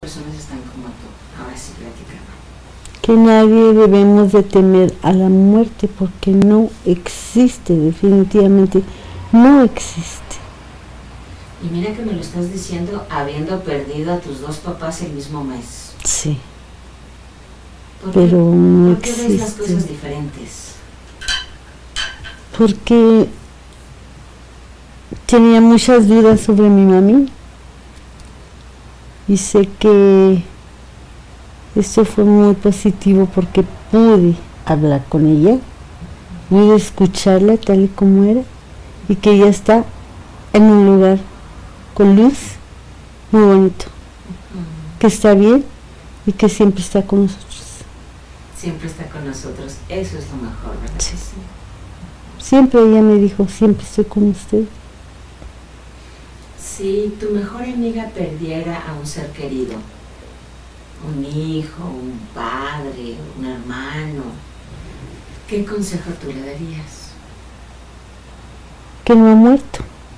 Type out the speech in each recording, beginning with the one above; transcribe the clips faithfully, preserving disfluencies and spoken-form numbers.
personas están como tú. Ahora sí, platicamos. Que nadie debemos de temer a la muerte porque no existe, definitivamente no existe. Y mira que me lo estás diciendo habiendo perdido a tus dos papás el mismo mes. Sí. ¿Por Pero qué, no ¿por qué ves las existe. cosas diferentes? Porque tenía muchas dudas sobre mi mami y sé que esto fue muy positivo porque pude hablar con ella, pude escucharla tal y como era y que ella está en un lugar con luz muy bonito, Uh-huh. que está bien y que siempre está con nosotros. Siempre está con nosotros, eso es lo mejor, ¿verdad? Sí. Sí. Siempre ella me dijo, siempre estoy con usted. Si tu mejor amiga perdiera a un ser querido, un hijo, un padre, un hermano, ¿qué consejo tú le darías? Que no ha muerto,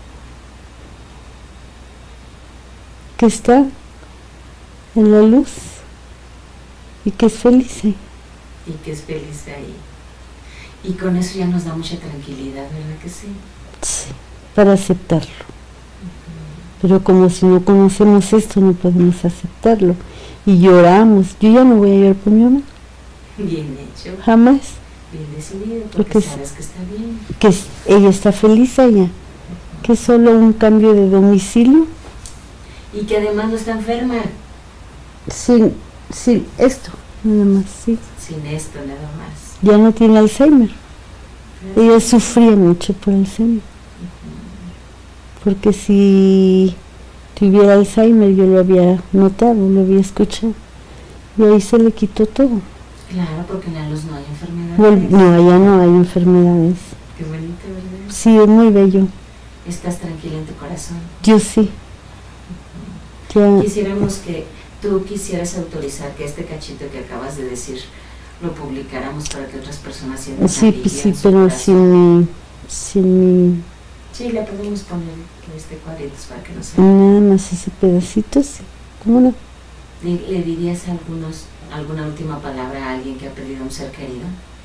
que está en la luz y que es feliz ahí. Y que es feliz ahí. Y con eso ya nos da mucha tranquilidad, ¿verdad que sí? Sí, para aceptarlo. Uh-huh. Pero como si no conocemos esto, no podemos aceptarlo. Y lloramos. Yo ya no voy a llorar por mi mamá. Bien hecho. Jamás. Bien decidido, porque, porque sabes que está bien. Que es, ella está feliz allá. Uh-huh. Que es solo un cambio de domicilio. Y que además no está enferma. Sin, sin esto, nada más, sí. Sin esto, nada más. Ya no tiene Alzheimer. Uh-huh. Ella sufría mucho por Alzheimer. Uh-huh. Porque si tuviera Alzheimer yo lo había notado, lo había escuchado. Y ahí se le quitó todo. Claro, porque en la luz no hay enfermedades. No, allá no hay enfermedades. Qué bonito, ¿verdad? Sí, es muy bello. ¿Estás tranquila en tu corazón? Yo sí. Uh-huh. Ya. Quisiéramos que tú quisieras autorizar que este cachito que acabas de decir lo publicáramos para que otras personas sientan sí, alivio sí, en su pero corazón. sin mi, sin mi... Sí, le podemos poner este cuadritos para que no se... Nada más ese pedacito, sí. ¿Cómo no? ¿Le, le dirías algunos, alguna última palabra a alguien que ha perdido un ser querido?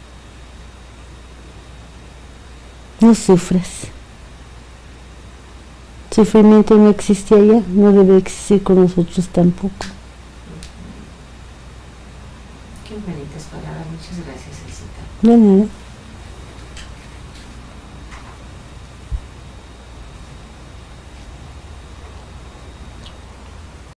No sufras. Sufrimiento no existe allá, no debe existir con nosotros tampoco. Qué bonitas palabras, muchas gracias, Elcita. De nada.